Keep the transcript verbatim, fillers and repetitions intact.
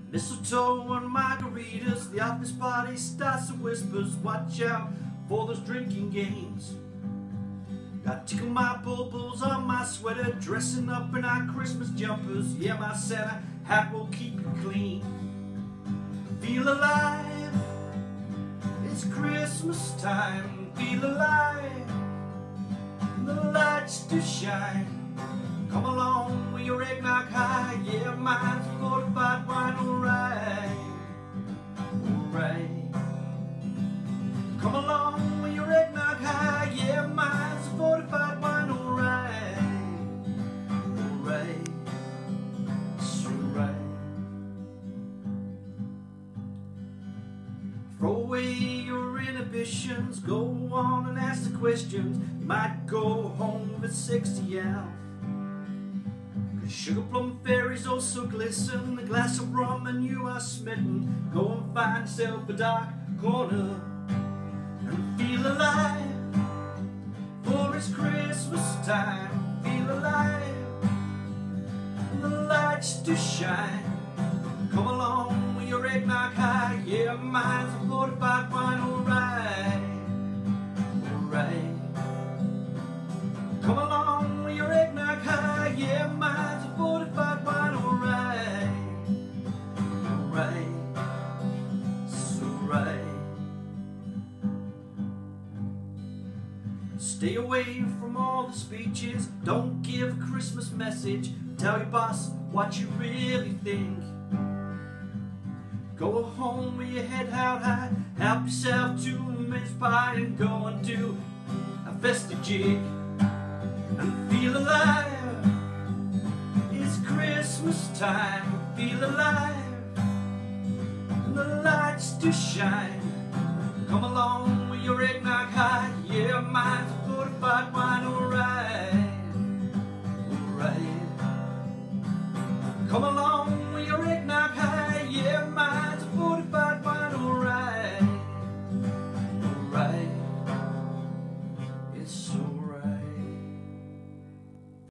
Mistletoe and margaritas, the office party starts and whispers, watch out for those drinking games. Got tickle my bubbles on my sweater, dressing up in our Christmas jumpers. Yeah, my Santa hat will keep you clean. Feel alive, it's Christmas time. Feel alive, the lights do shine. Come along with your eggnog high. Yeah, mine's a fortified wine, alright, alright. Come along with your eggnog high. Yeah, mine's a fortified wine, alright, alright, it's alright. Throw away your inhibitions, go on and ask the questions. You might go home with sixty out. Sugar plum fairies also glisten, a glass of rum and you are smitten. Go and find yourself a dark corner and feel alive, for it's Christmas time. Feel alive, and the lights do shine. Come along with your eggnog high. Yeah, mine's a fortified wine, alright, alright. Come along with your eggnog high. Yeah, mine's a fortified wine, alright, alright, it's alright. Stay away from all the speeches, don't give a Christmas message. Tell your boss what you really think. Go home with your head held high, help yourself to a mince pie and go and do a festive jig. And feel alive, it's Christmas time. Feel alive, and the lights do shine. Come along with your eggnog high. Yeah, mine's